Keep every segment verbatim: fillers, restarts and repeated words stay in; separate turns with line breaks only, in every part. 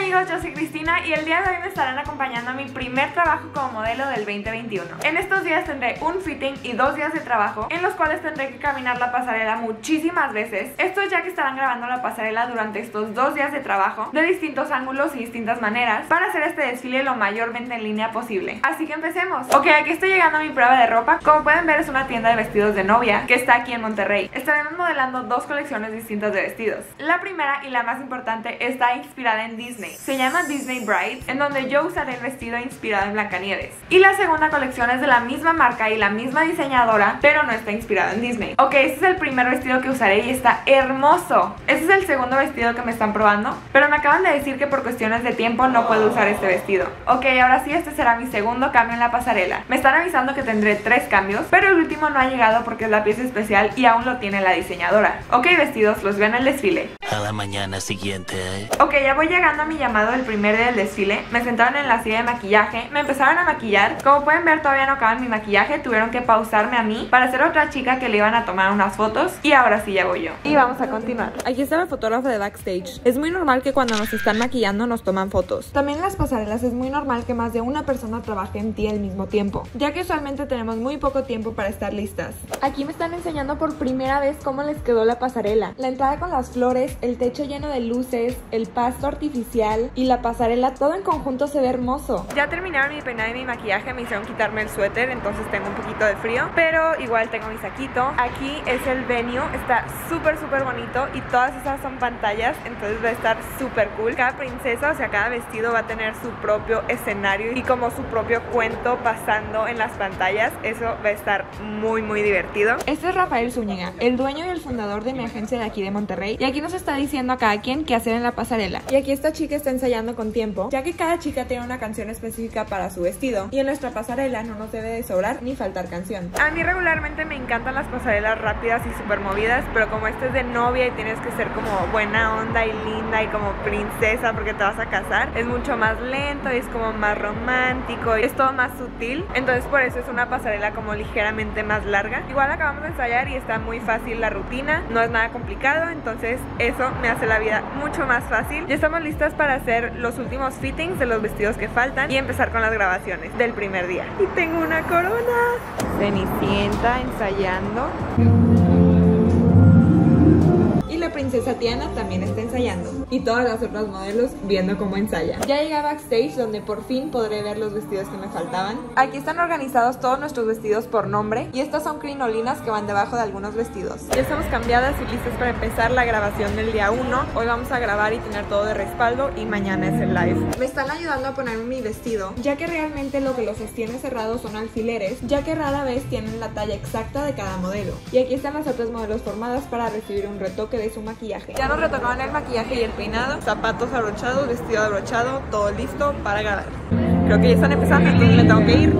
amigos, yo soy Cristina y el día de hoy me estarán acompañando a mi primer trabajo como modelo del veinte veintiuno. En estos días tendré un fitting y dos días de trabajo en los cuales tendré que caminar la pasarela muchísimas veces. Esto ya que estarán grabando la pasarela durante estos dos días de trabajo de distintos ángulos y distintas maneras para hacer este desfile lo mayormente en línea posible. Así que empecemos. Ok, aquí estoy llegando a mi prueba de ropa. Como pueden ver, es una tienda de vestidos de novia que está aquí en Monterrey. Estaremos modelando dos colecciones distintas de vestidos. La primera y la más importante está inspirada en Disney. Se llama Disney Bride, en donde yo usaré el vestido inspirado en Blancanieves. Y la segunda colección es de la misma marca y la misma diseñadora, pero no está inspirado en Disney. Ok, este es el primer vestido que usaré y está hermoso. Este es el segundo vestido que me están probando, pero me acaban de decir que por cuestiones de tiempo no puedo usar este vestido. Ok, ahora sí, este será mi segundo cambio en la pasarela. Me están avisando que tendré tres cambios, pero el último no ha llegado porque es la pieza especial y aún lo tiene la diseñadora. Ok, vestidos, los veo en el desfile.
A la mañana siguiente, ¿eh?
Ok, ya voy llegando a mi llamado del primer día del desfile. Me sentaron en la silla de maquillaje, me empezaron a maquillar. Como pueden ver, todavía no acaban mi maquillaje. Tuvieron que pausarme a mí para hacer otra chica que le iban a tomar unas fotos. Y ahora sí ya voy yo. Y vamos a continuar. Aquí está el fotógrafo de backstage. Es muy normal que cuando nos están maquillando nos toman fotos. También en las pasarelas es muy normal que más de una persona trabaje en ti al mismo tiempo, ya que usualmente tenemos muy poco tiempo para estar listas. Aquí me están enseñando por primera vez cómo les quedó la pasarela. La entrada con las flores, el techo lleno de luces, el pasto artificial y la pasarela, todo en conjunto se ve hermoso. Ya terminaron mi peinado y mi maquillaje, me hicieron quitarme el suéter, entonces tengo un poquito de frío, pero igual tengo mi saquito. Aquí es el venue, está súper súper bonito y todas esas son pantallas, entonces va a estar súper cool. Cada princesa, o sea, cada vestido va a tener su propio escenario y como su propio cuento pasando en las pantallas. Eso va a estar muy muy divertido. Este es Rafael Zúñiga, el dueño y el fundador de mi agencia de aquí de Monterrey, y aquí nos está diciendo a cada quien qué hacer en la pasarela. Y aquí esta chica está ensayando con tiempo, ya que cada chica tiene una canción específica para su vestido, y en nuestra pasarela no nos debe de sobrar ni faltar canción. A mí regularmente me encantan las pasarelas rápidas y súper movidas, pero como este es de novia y tienes que ser como buena onda y linda y como princesa porque te vas a casar, es mucho más lento y es como más romántico y es todo más sutil, entonces por eso es una pasarela como ligeramente más larga. Igual acabamos de ensayar y está muy fácil la rutina, no es nada complicado, entonces eso me hace la vida mucho más fácil. Ya estamos listas para hacer los últimos fittings de los vestidos que faltan y empezar con las grabaciones del primer día. Y tengo una corona. Cenicienta ensayando. Y la princesa Tiana también está ensayando. Y todas las otras modelos viendo cómo ensaya. Ya llegué a backstage donde por fin podré ver los vestidos que me faltaban. Aquí están organizados todos nuestros vestidos por nombre. Y estas son crinolinas que van debajo de algunos vestidos. Ya estamos cambiadas y listas para empezar la grabación del día uno. Hoy vamos a grabar y tener todo de respaldo y mañana es el live. Me están ayudando a ponerme mi vestido, ya que realmente lo que los sostiene cerrados son alfileres, ya que rara vez tienen la talla exacta de cada modelo. Y aquí están las otras modelos formadas para recibir un retoque de su maquillaje. Ya nos retocaron el maquillaje y el peinado, zapatos abrochados, vestido abrochado, todo listo para grabar. Creo que ya están empezando, entonces me tengo que ir.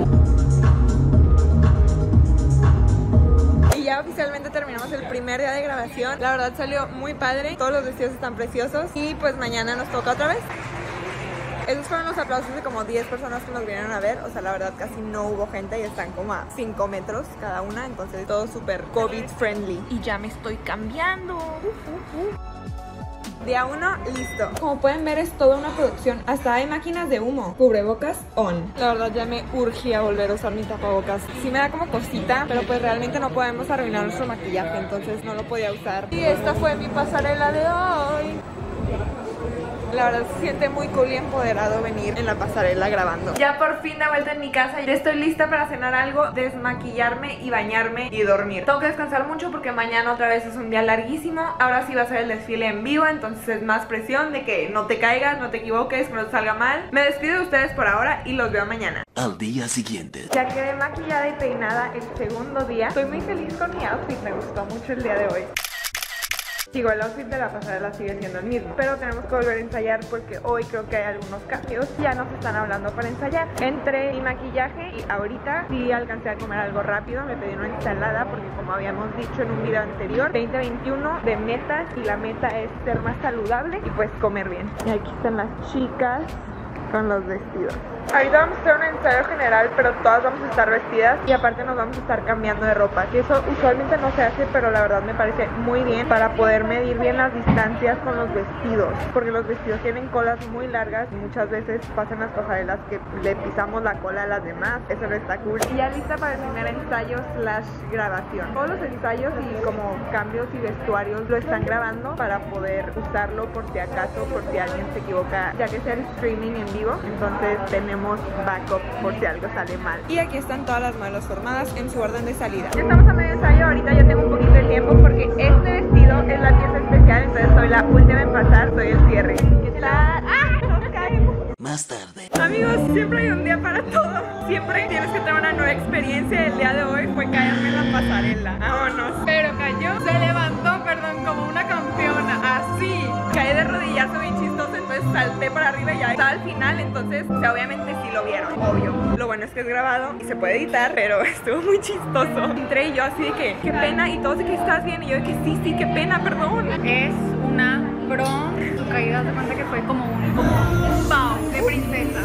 Y ya oficialmente terminamos el primer día de grabación. La verdad salió muy padre, todos los vestidos están preciosos y pues mañana nos toca otra vez. Esos fueron los aplausos de como diez personas que nos vinieron a ver. O sea, la verdad casi no hubo gente y están como a cinco metros cada una. Entonces todo súper COVID friendly. Y ya me estoy cambiando. Uh, uh, uh. Día uno, listo. Como pueden ver, es toda una producción. Hasta hay máquinas de humo. Cubrebocas on. La verdad ya me urgía volver a usar mi tapabocas. Sí me da como cosita, pero pues realmente no podemos arruinar nuestro maquillaje, entonces no lo podía usar. Y esta fue mi pasarela de hoy. La verdad se siente muy cool y empoderado venir en la pasarela grabando. Ya por fin de vuelta en mi casa, ya estoy lista para cenar algo, desmaquillarme y bañarme y dormir. Tengo que descansar mucho porque mañana otra vez es un día larguísimo. Ahora sí va a ser el desfile en vivo, entonces es más presión de que no te caigas, no te equivoques, que no te salga mal. Me despido de ustedes por ahora y los veo mañana.
Al día siguiente.
Ya quedé maquillada y peinada el segundo día. Estoy muy feliz con mi outfit, me gustó mucho el día de hoy. Sigo, el outfit de la pasarela sigue siendo el mismo, pero tenemos que volver a ensayar porque hoy creo que hay algunos cambios. Ya nos están hablando para ensayar. Entre mi maquillaje y ahorita sí alcancé a comer algo rápido. Me pedí una ensalada porque, como habíamos dicho en un video anterior, veinte veintiuno de metas, y la meta es ser más saludable y pues comer bien. Y aquí están las chicas con los vestidos. Ahorita vamos a hacer un ensayo general, pero todas vamos a estar vestidas y aparte nos vamos a estar cambiando de ropa, que eso usualmente no se hace, pero la verdad me parece muy bien para poder medir bien las distancias con los vestidos, porque los vestidos tienen colas muy largas y muchas veces pasan las pasarelas que le pisamos la cola a las demás. Eso no está cool. Y ya lista para el primer ensayo slash grabación. Todos los ensayos y como cambios y vestuarios lo están grabando para poder usarlo por si acaso, por si alguien se equivoca, ya que sea el streaming en vivo, entonces tenemos backup por si algo sale mal. Y aquí están todas las modelos formadas en su orden de salida. Ya estamos a medio ensayo, ahorita yo tengo un poquito de tiempo porque este vestido es la pieza especial, entonces soy la última en pasar, soy el cierre. ¿Qué tal? ¡Ah! ¡Nos caemos!
Más tarde.
Amigos, siempre hay un día para todo. Siempre tienes que tener una nueva experiencia. El día de hoy fue caerme en la pasarela. Vámonos. Pero cayó, se levantó, perdón, como una campeona. Así. Caí de rodillazo bien chistoso, entonces salté para arriba y ya estaba al final. Entonces, o sea, obviamente sí lo vieron, obvio. Lo bueno es que es grabado y se puede editar, pero estuvo muy chistoso. Entré y yo así de que, qué pena. Y todos de que estás bien. Y yo de que sí, sí, qué pena, perdón.
Es una pro. Tu caída de cuenta que fue como un, como un bow de princesa.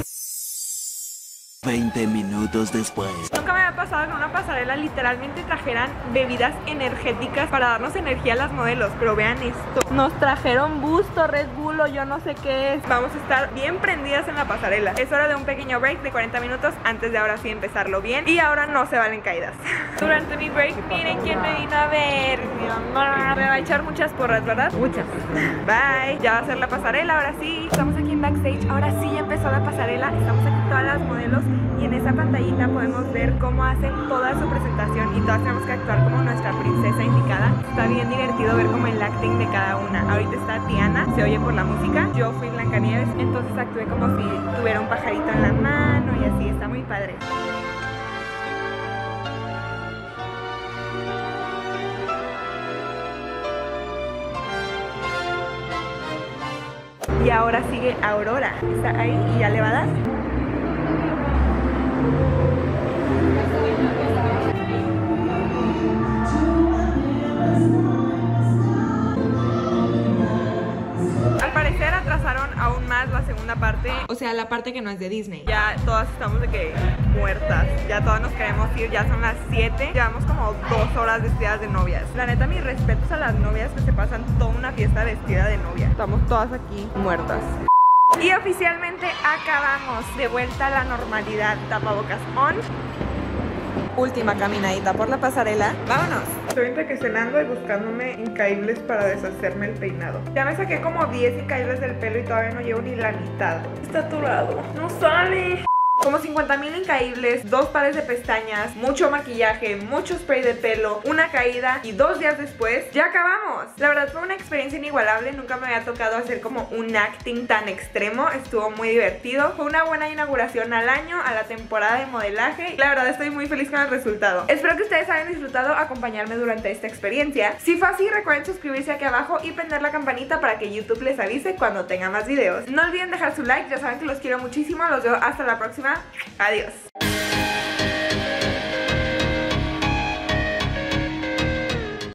veinte minutos después.
Nunca me había pasado que en una pasarela literalmente trajeran bebidas energéticas para darnos energía a las modelos. Pero vean esto. Nos trajeron Busto, Red Bull o yo no sé qué es. Vamos a estar bien prendidas en la pasarela. Es hora de un pequeño break de cuarenta minutos antes de ahora sí empezarlo bien. Y ahora no se valen caídas. Durante mi break, miren quién me vino a ver. Mi mamá me va a echar muchas porras, ¿verdad? Muchas. Bye. Ya va a ser la pasarela, ahora sí. Estamos aquí en backstage. Ahora sí ya empezó la pasarela. Estamos aquí todas las modelos. Y en esa pantallita podemos ver cómo hacen toda su presentación y todas tenemos que actuar como nuestra princesa indicada. Está bien divertido ver como el acting de cada una. Ahorita está Tiana, se oye por la música. Yo fui Blancanieves, entonces actué como si tuviera un pajarito en la mano y así, está muy padre. Y ahora sigue Aurora, está ahí y ya le va a dar. Al parecer atrasaron aún más la segunda parte, o sea, la parte que no es de Disney. Ya todas estamos de que muertas, ya todas nos queremos ir, ya son las siete. Llevamos como dos horas vestidas de novias. La neta, mis respetos a las novias que se pasan toda una fiesta vestida de novia. Estamos todas aquí muertas. Y oficialmente acabamos. De vuelta a la normalidad. Tapabocas on. Última caminadita por la pasarela. ¡Vámonos! Estoy entre que cenando y buscándome incaíbles para deshacerme el peinado. Ya me saqué como diez incaíbles del pelo y todavía no llevo ni la mitad. Está atorado. ¡No sale! Como cincuenta mil incaíbles, dos pares de pestañas, mucho maquillaje, mucho spray de pelo, una caída y dos días después ya acabamos. La verdad fue una experiencia inigualable, nunca me había tocado hacer como un acting tan extremo, estuvo muy divertido. Fue una buena inauguración al año, a la temporada de modelaje. La verdad estoy muy feliz con el resultado. Espero que ustedes hayan disfrutado acompañarme durante esta experiencia. Si fue así, recuerden suscribirse aquí abajo y prender la campanita para que YouTube les avise cuando tenga más videos. No olviden dejar su like, ya saben que los quiero muchísimo, los veo hasta la próxima. Adiós.